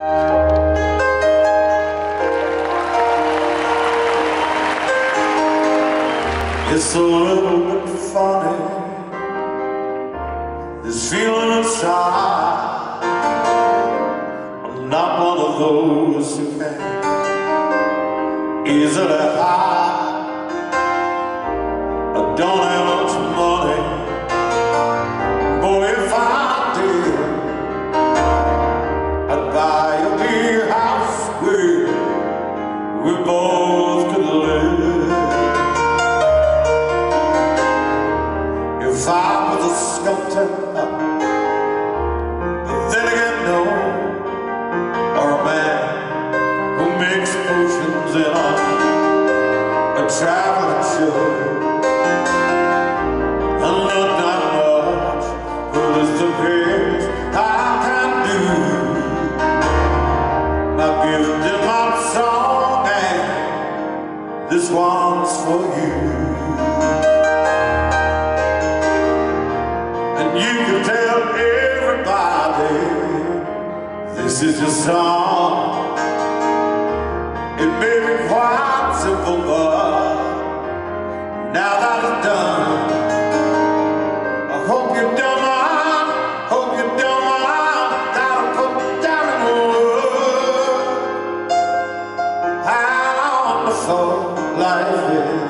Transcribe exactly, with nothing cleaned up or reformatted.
It's a little bit funny, this feeling inside. I'm not one of those who can easily hide. I don't have much money, boy, if I did, I'd buy a big house where we both could live. If I was a sculptor, but then again, no, or a man who makes potions in a, a traveling show, and not that much, but it's the best I can do. My gift is my song, and this one's for you. You can tell everybody this is your song. It may be quite simple, but now that it's done, I hope you don't mind, hope you don't mind that I put down in words how wonderful life is.